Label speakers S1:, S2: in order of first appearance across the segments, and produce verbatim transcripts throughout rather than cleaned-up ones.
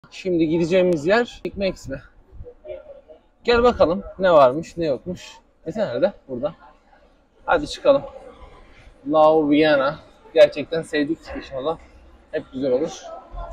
S1: Şimdi gideceğimiz yer Big Macs mi? Gel bakalım ne varmış ne yokmuş. Mete nerede? Burada. Hadi çıkalım. Lau Vienna. Gerçekten sevdik inşallah. Hep güzel olur.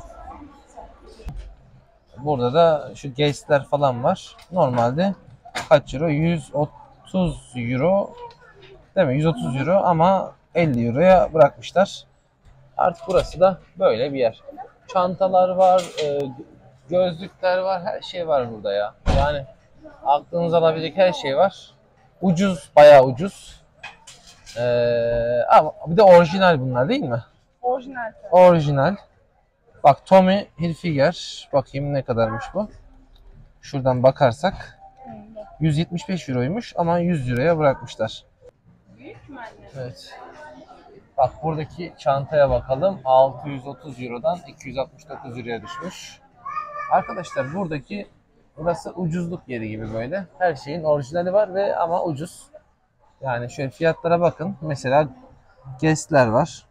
S1: Burada da şu guestler falan var. Normalde kaç euro? yüz otuz euro. Değil mi? yüz otuz euro ama elli euroya bırakmışlar. Artık burası da böyle bir yer. Çantalar var, e, gözlükler var, her şey var burada ya. Yani aklınıza alabilecek her şey var. Ucuz, bayağı ucuz. Ee, ama bir de orijinal bunlar değil mi?
S2: Orijinal.
S1: Orijinal. Bak Tommy Hilfiger. Bakayım ne kadarmış bu. Şuradan bakarsak yüz yetmiş beş euroymuş ama yüz euroya bırakmışlar.
S2: Büyük mü anne?
S1: Evet. Bak buradaki çantaya bakalım. altı yüz otuz eurodan iki yüz altmış dokuz euroya düşmüş. Arkadaşlar buradaki burası ucuzluk yeri gibi böyle. Her şeyin orijinali var ve ama ucuz. Yani şöyle fiyatlara bakın. Mesela Guess'ler var.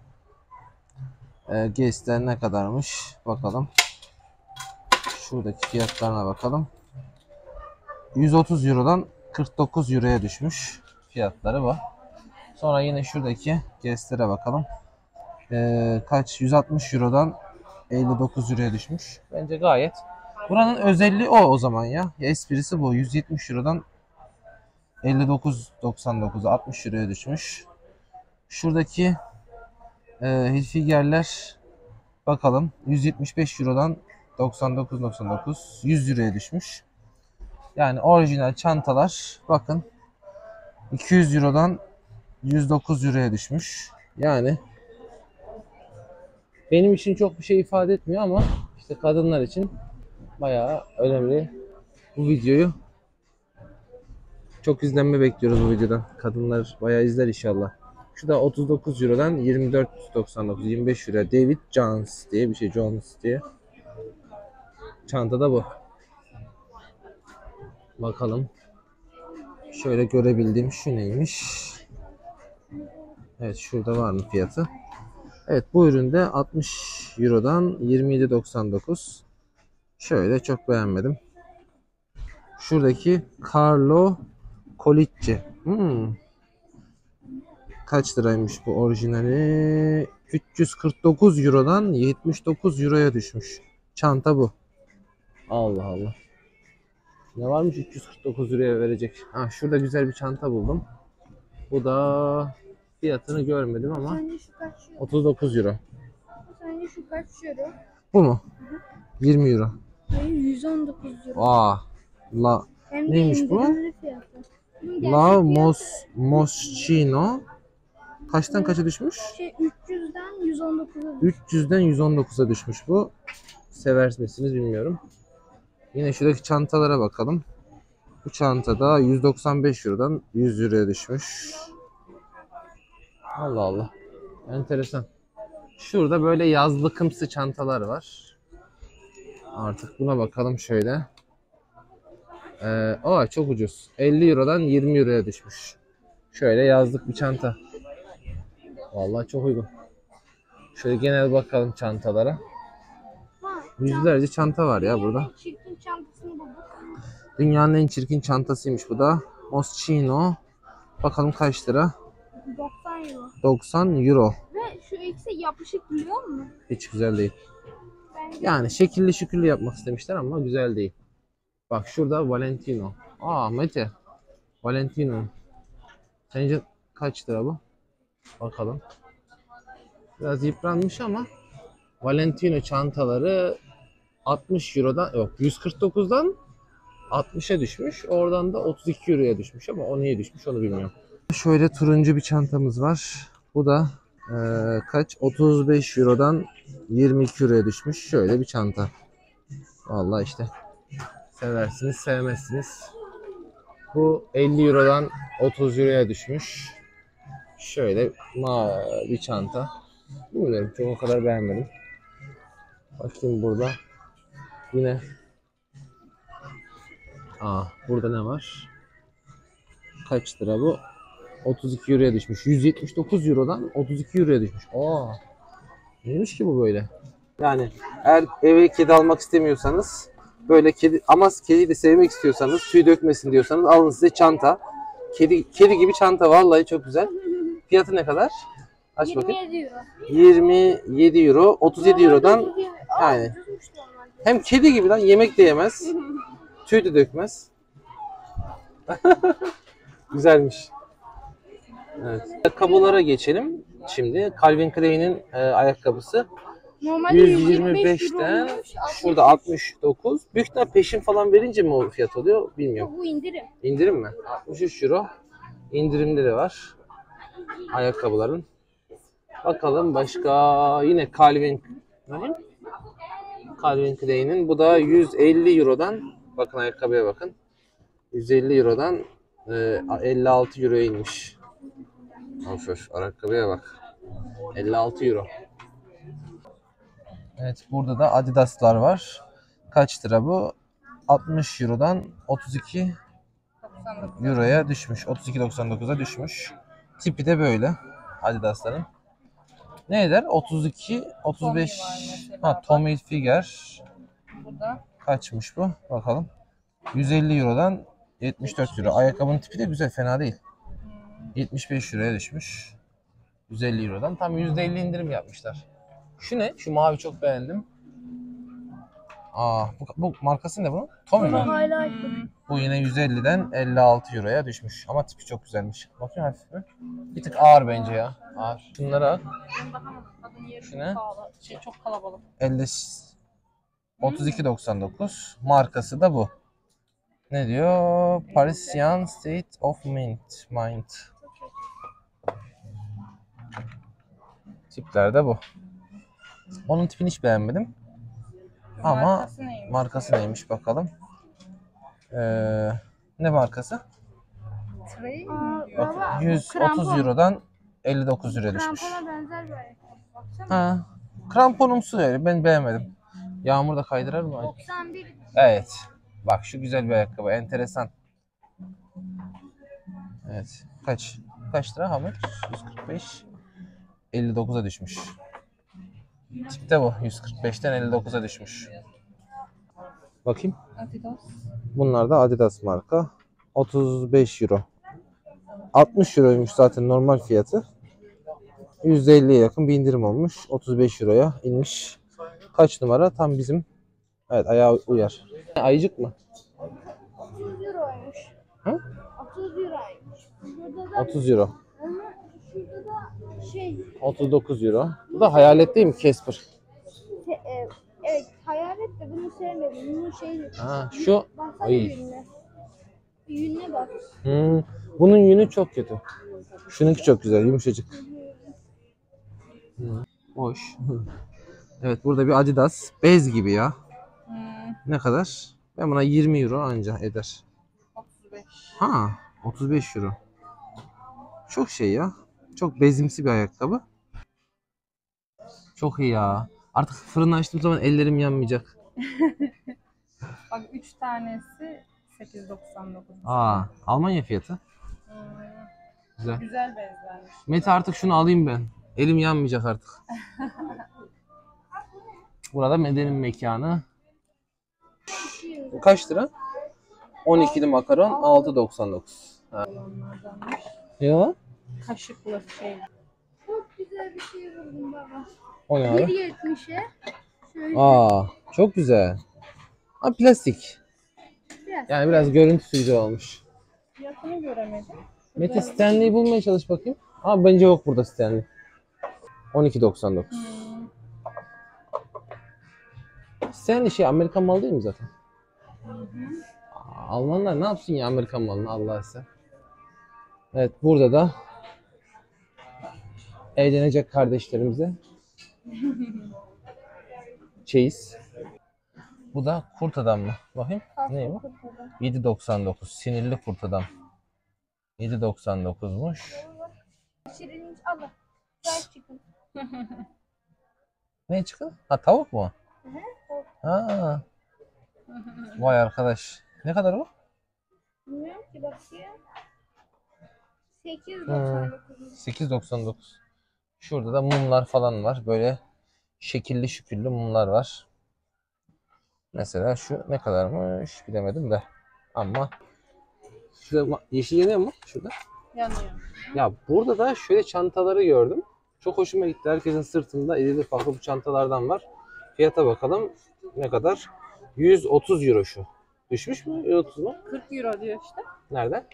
S1: E, Guess'ler ne kadarmış? Bakalım. Şuradaki fiyatlarına bakalım. yüz otuz eurodan kırk dokuz euroya düşmüş. Fiyatları bu. Sonra yine şuradaki Guess'lere bakalım. E, kaç? yüz altmış eurodan elli dokuz euroya düşmüş. Bence gayet. Buranın özelliği o o zaman ya. Esprisi bu. yüz yetmiş eurodan elli dokuz doksan dokuza altmış euroya düşmüş. Şuradaki e, Hilfiger'ler bakalım yüz yetmiş beş eurodan doksan dokuz doksan dokuz yüz euroya düşmüş. Yani orijinal çantalar bakın iki yüz eurodan yüz dokuz euroya düşmüş. Yani benim için çok bir şey ifade etmiyor ama işte kadınlar için bayağı önemli. Bu videoyu çok izlenme bekliyoruz bu videodan. Kadınlar bayağı izler inşallah. Şu da otuz dokuz eurodan yirmi dört doksan dokuz yirmi beş euro. David Jones diye bir şey. Jones diye. Çanta da bu. Bakalım. Şöyle görebildiğim şu neymiş? Evet şurada var mı fiyatı? Evet bu üründe altmış eurodan yirmi yedi doksan dokuz. Şöyle çok beğenmedim. Şuradaki Carlo Colicci. Hmm. Kaç liraymış bu orijinali? üç yüz kırk dokuz eurodan yetmiş dokuz euroya düşmüş. Çanta bu. Allah Allah. Ne varmış üç yüz kırk dokuz euroya verecek. Ha, şurada güzel bir çanta buldum. Bu da fiyatını görmedim ama
S2: Sence şu kaç euro?
S1: otuz dokuz euro.
S2: Sence şu kaç euro?
S1: Bu mu? yirmi euro.
S2: Hayır yüz on dokuz euro.
S1: Aa. La
S2: Hem de
S1: neymiş bu?
S2: indirimli fiyatı. Bunun gerçek
S1: La
S2: fiyatı
S1: Mos Moschino. Kaçtan kaça düşmüş?
S2: Şey üç yüzden yüz on dokuza düşmüş.
S1: üç yüzden yüz on dokuza düşmüş bu. Sever misiniz bilmiyorum. Yine şuradaki çantalara bakalım. Bu çanta da yüz doksan beş eurodan yüz euroya düşmüş. Allah Allah. Enteresan. Şurada böyle yazlıkımsı çantalar var. Artık buna bakalım şöyle. Ee, aa çok ucuz. elli eurodan yirmi euroya düşmüş. Şöyle yazlık bir çanta. Vallahi çok uygun. Şöyle genel bakalım çantalara.
S2: Ha,
S1: Yüzlerce çanta var ya burada.
S2: en çirkin çantasını bulduk.
S1: Dünyanın en çirkin çantasıymış bu da. Moschino. Bakalım kaç lira?
S2: doksan euro.
S1: doksan euro.
S2: Ve şu ikisi yapışık biliyor musun?
S1: Hiç güzel değil.
S2: Bence
S1: Yani şekilli şükürlü yapmak istemişler ama güzel değil. Bak şurada Valentino. Aa Mete. Valentino. Sence kaç lira bu? Bakalım. Biraz yıpranmış ama Valentino çantaları altmış eurodan yok yüz kırk dokuzdan altmışa düşmüş. Oradan da otuz iki euroya düşmüş ama o niye düşmüş onu bilmiyorum. Şöyle turuncu bir çantamız var. Bu da e, kaç? otuz beş eurodan yirmi iki euroya düşmüş. Şöyle bir çanta. Vallahi işte seversiniz sevmezsiniz. Bu elli eurodan otuz euroya düşmüş. Şöyle mavi bir çanta. Bilmiyorum çok o kadar beğenmedim. Bakayım burada. Yine Aa, burada ne var? Kaç lira bu? otuz iki euroya düşmüş. yüz yetmiş dokuz eurodan otuz iki euroya düşmüş. Aa, neymiş ki bu böyle? Yani eğer eve kedi almak istemiyorsanız, böyle kedi ama kediyi de sevmek istiyorsanız, tüy dökmesin diyorsanız alın size çanta. Kedi kedi gibi çanta, vallahi çok güzel. Fiyatı ne kadar? Aç bakayım.
S2: yirmi yedi euro.
S1: yirmi yedi euro. otuz yedi eurodan yani. Hem kedi gibi lan, yemek de yemez. Tüy de dökmez. Güzelmiş. Evet. Ayakkabılara geçelim. Şimdi Calvin Klein'in e, ayakkabısı
S2: Normalde
S1: yüz yirmi beşten
S2: olmuş,
S1: şurada altmış dokuz. Büyük ihtimal peşin falan verince mi o fiyat oluyor bilmiyorum.
S2: Bu indirim.
S1: İndirim mi? altmış üç euro. İndirimleri var ayakkabıların. Bakalım başka, yine Calvin Calvin Klein'in, bu da yüz elli eurodan, bakın ayakkabıya bakın. yüz elli eurodan e, elli altı euroya inmiş. Of of, ayakkabıya bak. elli altı euro. Evet, burada da Adidas'lar var. Kaç lira bu? altmış eurodan otuz iki euroya düşmüş. otuz iki doksan dokuza düşmüş. Tipi de böyle Adidas'ların. Ne eder? otuz iki otuz beş. Ha, Tommy Hilfiger.
S3: Bu da
S1: Kaçmış bu? Bakalım. yüz elli eurodan yetmiş dört euro. Ayakkabının tipi de güzel, fena değil. yetmiş beş euroya düşmüş. yüz elli eurodan. Tam yüzde elli indirim yapmışlar. Şu ne? Şu mavi çok beğendim. Aa, bu, bu markası ne bunun? Tommy mi?
S2: Highlight.
S1: Bu yine yüz elliden elli altı euroya düşmüş. Ama tipi çok güzelmiş. Bakayım hafif mi? Bir tık ağır bence ya. Ağır. Şunları al.
S3: ben bakamadım. Kadın yeri
S1: Şu ne?
S3: pahalı. Şey, çok kalabalık.
S1: elli otuz iki doksan dokuz. Markası da bu. Ne diyor? Parisian State of Mint. Mind. Tipler de bu. Onun tipini hiç beğenmedim. Ama
S3: Markası neymiş?
S1: markası neymiş bakalım. Ee, ne markası?
S3: Trey
S2: Aa,
S3: mi diyor?
S1: Bak,
S2: baba,
S1: yüz otuz
S2: krampon.
S1: eurodan elli dokuz euroya düşmüş.
S2: Krampona benzer bir ayakkabı. Baksana.
S1: Ha, kramponumsu öyle. Ben beğenmedim. Yağmur da kaydırır mı?
S2: doksan bir.
S1: Evet. Bak şu güzel bir ayakkabı. Enteresan. Evet. Kaç? Kaç lira Hamit? yüz kırk beş. elli dokuza düşmüş. Tipte bu. yüz kırk beşten elli dokuza düşmüş. Bakayım.
S3: Adidas.
S1: Bunlar da Adidas marka. otuz beş euro. altmış euroymuş zaten normal fiyatı. yüzde elliye yakın bir indirim olmuş. otuz beş euroya inmiş. Kaç numara? Tam bizim. Evet, ayağa uyar. Ayıcık mı?
S2: otuz euroymuş.
S1: Hı?
S2: otuz euroymuş. Burada da
S1: otuz euro.
S2: ama şurada da şey
S1: otuz dokuz euro. Bu da hayalet değil mi? Casper.
S2: te- e, evet hayalet de bunu sevmedim. Bunun şeyi.
S1: Ha, şu.
S2: Baksana
S1: Ay.
S2: yününe. Yününe bak.
S1: Hmm, bunun yünü çok kötü. Şununki çok güzel, yumuşacık. Hmm, hoş. Evet, burada bir Adidas. Bez gibi ya.
S3: Hmm,
S1: Ne kadar? Ben buna yirmi euro anca eder.
S3: otuz beş.
S1: Ha, otuz beş euro. Çok şey ya. Çok bezimsi bir ayakkabı. Çok iyi ya. Artık fırını açtığım zaman ellerim yanmayacak.
S3: Bak üç tanesi sekiz doksan dokuz.
S1: Aa, Almanya fiyatı.
S3: Hmm,
S1: Güzel.
S3: güzel bezlenmiş.
S1: Mete artık şunu alayım ben. Elim yanmayacak artık. Burada Mede'nin mekanı. Bu kaç lira? on ikili makaron altı doksan dokuz. Ha.
S3: Onlardanmış.
S1: Ya?
S3: Kaşıklı şey.
S2: Çok güzel bir şey buldum baba.
S1: O ne abi?
S2: bir yetmişe. Şöyle
S1: Aa, çok güzel. Ha, plastik.
S2: biraz.
S1: Yani biraz görüntüsü güzel olmuş.
S3: Fiyatını göremedim.
S1: Mete, Stanley'i bulmaya çalış bakayım. Ama bence yok burada Stanley. on iki doksan dokuz.
S3: Hmm.
S1: Stanley şey Amerikan malı değil mi zaten? Aa, Almanlar ne yapsın ya Amerikan malını, Allah sen. Evet, burada da eğlenecek kardeşlerimize çeyiz. Bu da kurt adam mı? Bakayım. Ne bu? yedi doksan dokuz. Sinirli kurt adam. yedi doksan dokuzmuş.
S2: Şirinlik alın. Fried chicken.
S1: Ne çıktı? Ha, tavuk mu?
S2: Hı hı, tavuk.
S1: Ha. Vay arkadaş. Ne kadar o?
S2: Bilmiyorum ki bakayım. sekiz doksan dokuz.
S1: sekiz doksan dokuz. Şurada da mumlar falan var. Böyle şekilli şüküllü mumlar var. Mesela şu ne kadarmış bilemedim de. Ama şurada yeşil yanıyor mu? Şurada.
S3: Yanıyor.
S1: Ya burada da şöyle çantaları gördüm. Çok hoşuma gitti. Herkesin sırtında irili farklı bu çantalardan var. Fiyata bakalım ne kadar? yüz otuz euro şu. Düşmüş mü? yüz otuz mu?
S3: kırk euro diyor işte.
S1: Nerede?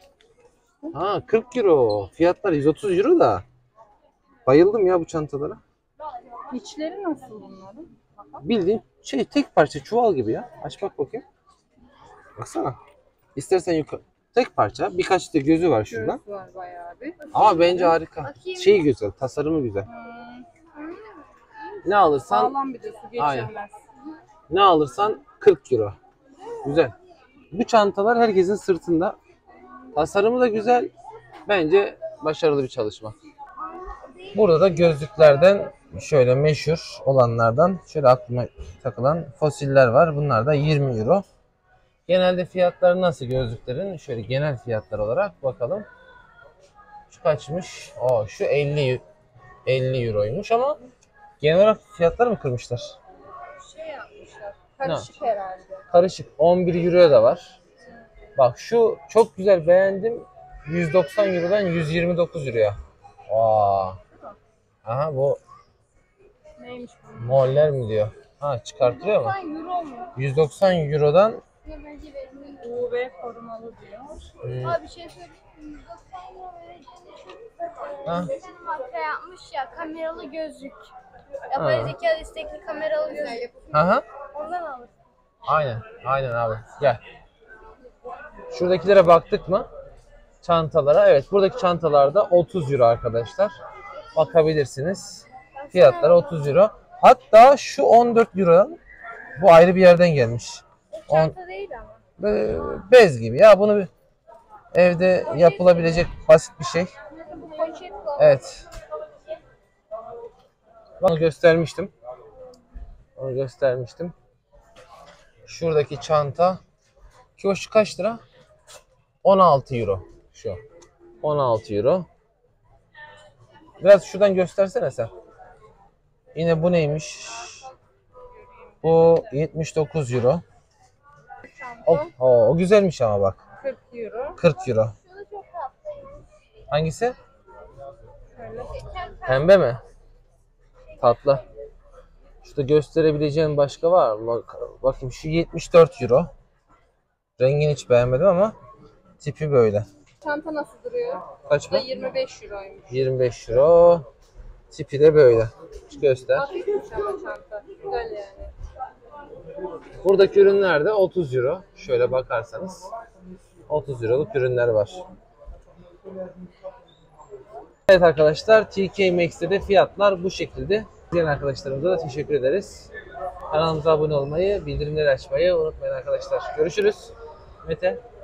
S1: Ha kırk euro. Fiyatlar yüz otuz euro da. Bayıldım ya bu çantalara.
S3: İçleri nasıl bunların?
S1: Bildiğin şey tek parça çuval gibi ya. Aç bak bakayım. Baksana. İstersen yukarı. Tek parça. Birkaç da gözü var şurada.
S3: Göğüs var bayağı bir.
S1: Ama bence harika.
S2: Bakayım.
S1: Şey güzel. Tasarımı güzel.
S3: Hmm,
S1: Ne alırsan
S3: sağlam bir de su geçirmez.
S1: ne alırsan kırk euro. Güzel. Bu çantalar herkesin sırtında. Tasarımı da güzel. Bence başarılı bir çalışma. Burada da gözlüklerden şöyle meşhur olanlardan şöyle aklıma takılan fosiller var. Bunlar da yirmi euro. Genelde fiyatları nasıl gözlüklerin? Şöyle genel fiyatlar olarak bakalım. Şu kaçmış? Aa, şu elli elli euroymuş ama genel olarak fiyatları mı kırmışlar?
S3: Şey yapmışlar. Karışık herhalde.
S1: Karışık on bir euroya da var. Bak şu çok güzel beğendim. yüz doksan eurodan yüz yirmi dokuz euroya. Aa. Aha bu
S3: Neymiş bu?
S1: moller mi diyor? Ha çıkartılıyor mu?
S2: Euro mu?
S1: yüz doksan eurodan
S2: Bence verilmeli.
S3: U V korumalı diyor.
S1: hmm,
S2: Abi bir şey söyleyeyim. yüz doksan euro vereceğini şu.
S1: ha,
S2: Geçen marka yapmış ya kameralı gözlük. Yapay
S1: Ha.
S2: zeka destekli kameralı gözlük.
S1: aha,
S2: Ondan alır.
S1: aynen aynen abi gel. Şuradakilere baktık mı? Çantalara. Evet buradaki çantalarda otuz euro arkadaşlar. Bakabilirsiniz. Fiyatları otuz euro. Hatta şu on dört euro. Bu ayrı bir yerden gelmiş. On,
S2: Çanta değil ama.
S1: Be- bez gibi ya bunu bir evde yapılabilecek basit bir şey.
S2: Bu poşet bu.
S1: Evet. Onu göstermiştim. Onu göstermiştim. Şuradaki çanta. Ki o şu kaç lira? on altı euro. Şu. on altı euro. Biraz şuradan göstersene sen. Yine bu neymiş? Bu yetmiş dokuz euro. O, o, o güzelmiş ama bak.
S3: kırk euro.
S1: kırk euro.
S2: Şurada çok tatlı.
S1: Hangisi?
S3: Şöyle.
S1: Pembe mi? Tatlı. Şurada gösterebileceğim başka var mı? Bak, bakayım şu yetmiş dört euro. Rengini hiç beğenmedim ama tipi böyle.
S3: Çanta nasıl duruyor?
S1: Kaç
S3: Bu da
S1: mı?
S3: yirmi beş euroymuş.
S1: yirmi beş euro. Tipi de böyle. Şu göster.
S3: Hafifmiş ama çanta. Güzel yani.
S1: Buradaki ürünler de otuz euro. Şöyle bakarsanız otuz euroluk ürünler var. Evet arkadaşlar T K Maxx'te de fiyatlar bu şekilde. İzleyen arkadaşlarımıza da teşekkür ederiz. Kanalımıza abone olmayı, bildirimleri açmayı unutmayın arkadaşlar. Görüşürüz. Mete.